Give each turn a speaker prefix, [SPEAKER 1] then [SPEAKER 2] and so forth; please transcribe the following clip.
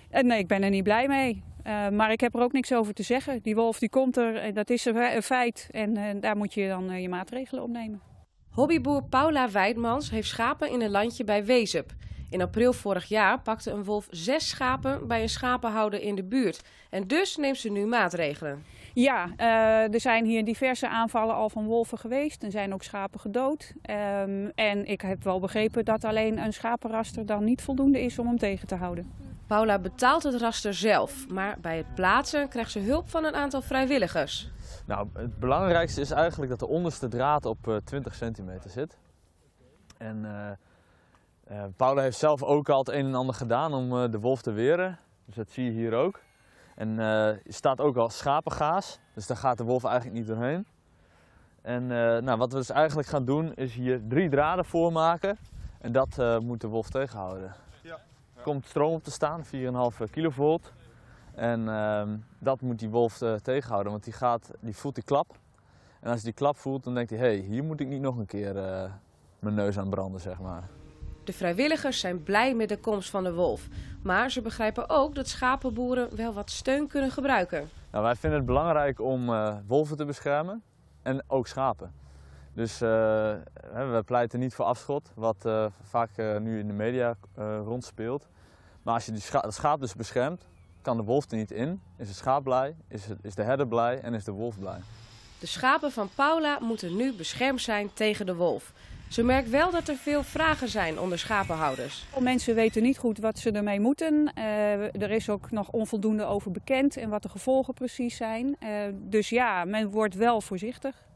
[SPEAKER 1] Nee, ik ben er niet blij mee. Maar ik heb er ook niks over te zeggen. Die wolf die komt er, dat is een feit. En daar moet je dan je maatregelen op nemen.
[SPEAKER 2] Hobbyboer Paula Weidmans heeft schapen in een landje bij Wezep. In april vorig jaar pakte een wolf 6 schapen bij een schapenhouder in de buurt. En dus neemt ze nu maatregelen.
[SPEAKER 1] Ja, er zijn hier diverse aanvallen al van wolven geweest. Er zijn ook schapen gedood. En ik heb wel begrepen dat alleen een schapenraster dan niet voldoende is om hem tegen te houden.
[SPEAKER 2] Paula betaalt het raster zelf, maar bij het plaatsen krijgt ze hulp van een aantal vrijwilligers.
[SPEAKER 3] Nou, het belangrijkste is eigenlijk dat de onderste draad op 20 centimeter zit. En Paula heeft zelf ook al het een en ander gedaan om de wolf te weren. Dus dat zie je hier ook. En er staat ook al schapengaas, dus daar gaat de wolf eigenlijk niet doorheen. En nou, wat we dus eigenlijk gaan doen is hier 3 draden voormaken en dat moet de wolf tegenhouden. Er komt stroom op te staan, 4,5 kilovolt. En dat moet die wolf tegenhouden, want die voelt die klap. En als hij die klap voelt, dan denkt hij, hé, hier moet ik niet nog een keer mijn neus aan branden, zeg maar.
[SPEAKER 2] De vrijwilligers zijn blij met de komst van de wolf. Maar ze begrijpen ook dat schapenboeren wel wat steun kunnen gebruiken.
[SPEAKER 3] Nou, wij vinden het belangrijk om wolven te beschermen en ook schapen. Dus we pleiten niet voor afschot, wat vaak nu in de media rondspeelt. Maar als je het schaap dus beschermt, kan de wolf er niet in. Is het schaap blij, is de herder blij en is de wolf blij.
[SPEAKER 2] De schapen van Paula moeten nu beschermd zijn tegen de wolf. Ze merkt wel dat er veel vragen zijn onder schapenhouders.
[SPEAKER 1] Mensen weten niet goed wat ze ermee moeten. Er is ook nog onvoldoende over bekend en wat de gevolgen precies zijn. Dus ja, men wordt wel voorzichtig.